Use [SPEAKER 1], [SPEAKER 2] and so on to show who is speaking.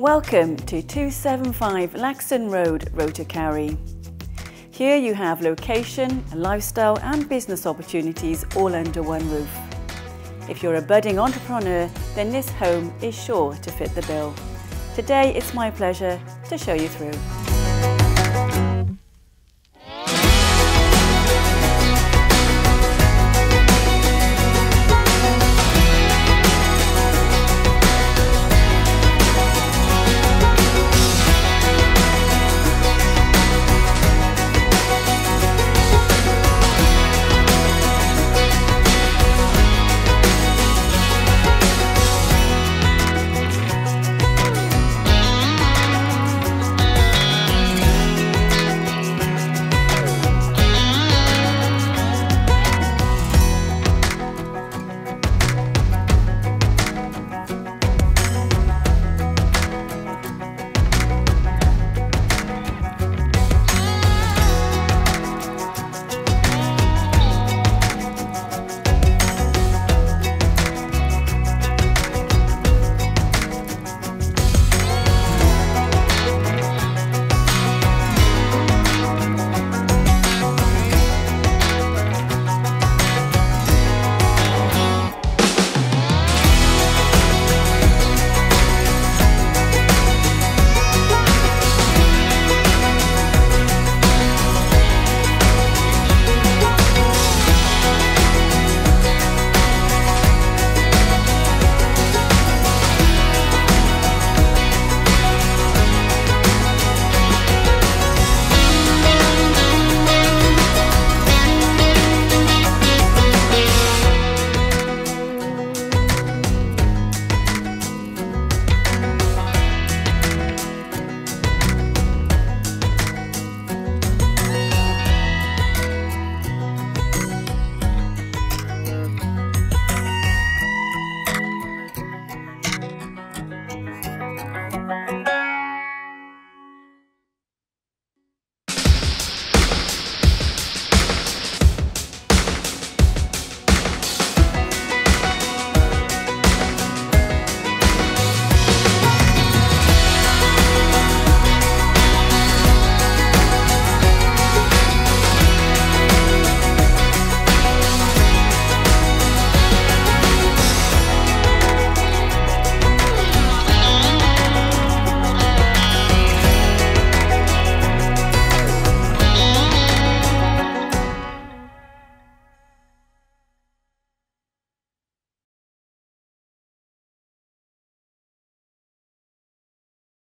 [SPEAKER 1] Welcome to 275 Laxon Road, Rotokauri. Here you have location, lifestyle and business opportunities all under one roof. If you're a budding entrepreneur, then this home is sure to fit the bill. Today it's my pleasure to show you through.